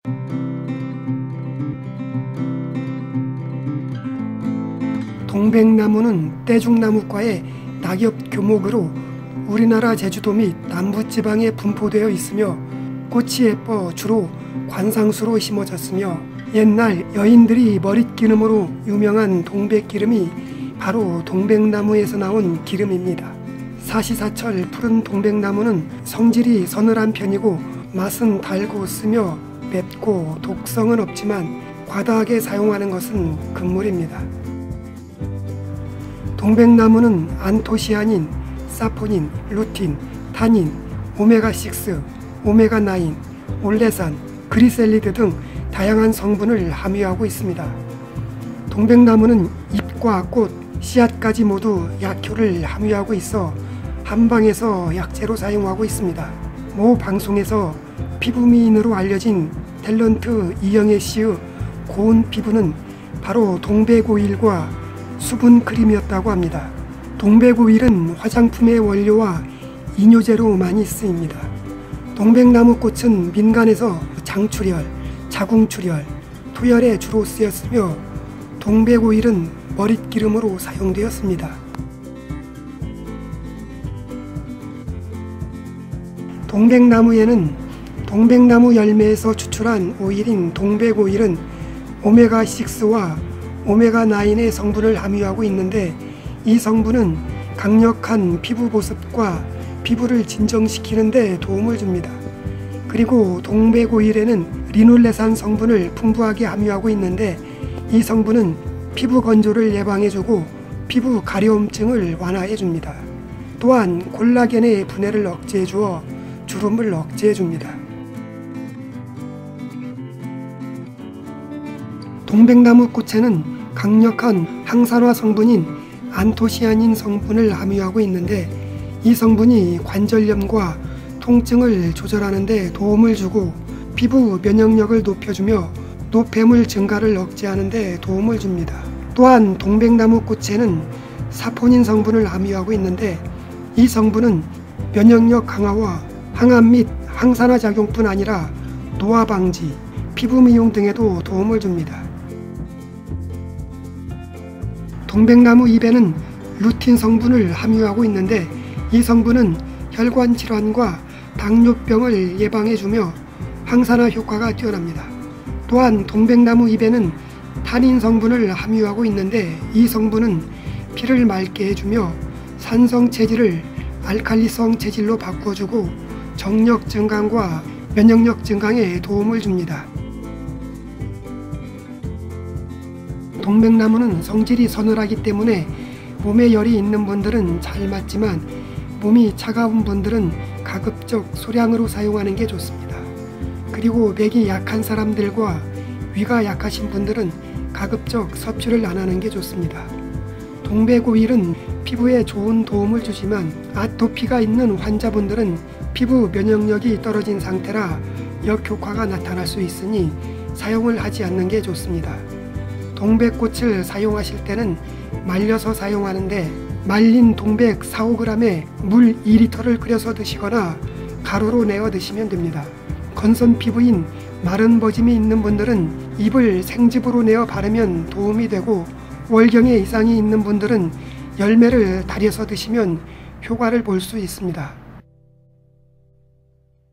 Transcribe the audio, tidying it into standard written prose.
동백나무는 떼죽나무과의 낙엽 교목으로 우리나라 제주도 및 남부지방에 분포되어 있으며 꽃이 예뻐 주로 관상수로 심어졌으며 옛날 여인들이 머릿기름으로 유명한 동백기름이 바로 동백나무에서 나온 기름입니다. 사시사철 푸른 동백나무는 성질이 서늘한 편이고 맛은 달고 쓰며 맵고 독성은 없지만 과다하게 사용하는 것은 금물입니다. 동백나무는 안토시아닌, 사포닌, 루틴, 타닌, 오메가6, 오메가9, 올레산, 그리셀리드 등 다양한 성분을 함유하고 있습니다. 동백나무는 잎과 꽃, 씨앗까지 모두 약효를 함유하고 있어 한방에서 약재로 사용하고 있습니다. 모 방송에서 피부미인으로 알려진 탤런트 이영애 씨의 고운 피부는 바로 동백오일과 수분 크림이었다고 합니다. 동백오일은 화장품의 원료와 이뇨제로 많이 쓰입니다. 동백나무 꽃은 민간에서 장출혈, 자궁출혈, 토혈에 주로 쓰였으며 동백오일은 머릿기름으로 사용되었습니다. 동백나무에는 동백나무 열매에서 추출한 오일인 동백오일은 오메가6와 오메가9의 성분을 함유하고 있는데 이 성분은 강력한 피부 보습과 피부를 진정시키는 데 도움을 줍니다. 그리고 동백오일에는 리놀레산 성분을 풍부하게 함유하고 있는데 이 성분은 피부 건조를 예방해주고 피부 가려움증을 완화해줍니다. 또한 콜라겐의 분해를 억제해주어 주름을 억제해줍니다. 동백나무 꽃에는 강력한 항산화 성분인 안토시아닌 성분을 함유하고 있는데 이 성분이 관절염과 통증을 조절하는 데 도움을 주고 피부 면역력을 높여주며 노폐물 증가를 억제하는 데 도움을 줍니다. 또한 동백나무 꽃에는 사포닌 성분을 함유하고 있는데 이 성분은 면역력 강화와 항암 및 항산화 작용뿐 아니라 노화 방지, 피부 미용 등에도 도움을 줍니다. 동백나무 잎에는 루틴 성분을 함유하고 있는데 이 성분은 혈관 질환과 당뇨병을 예방해주며 항산화 효과가 뛰어납니다. 또한 동백나무 잎에는 타닌 성분을 함유하고 있는데 이 성분은 피를 맑게 해주며 산성 체질을 알칼리성 체질로 바꿔주고 정력 증강과 면역력 증강에 도움을 줍니다. 동백나무는 성질이 서늘하기 때문에 몸에 열이 있는 분들은 잘 맞지만 몸이 차가운 분들은 가급적 소량으로 사용하는 게 좋습니다. 그리고 맥이 약한 사람들과 위가 약하신 분들은 가급적 섭취를 안 하는 게 좋습니다. 동백오일은 피부에 좋은 도움을 주지만 아토피가 있는 환자분들은 피부 면역력이 떨어진 상태라 역효과가 나타날 수 있으니 사용을 하지 않는 게 좋습니다. 동백꽃을 사용하실 때는 말려서 사용하는데 말린 동백 4-5g에 물 2리터를 끓여서 드시거나 가루로 내어 드시면 됩니다. 건선 피부인 마른 버짐이 있는 분들은 잎을 생즙으로 내어 바르면 도움이 되고 월경에 이상이 있는 분들은 열매를 달여서 드시면 효과를 볼 수 있습니다.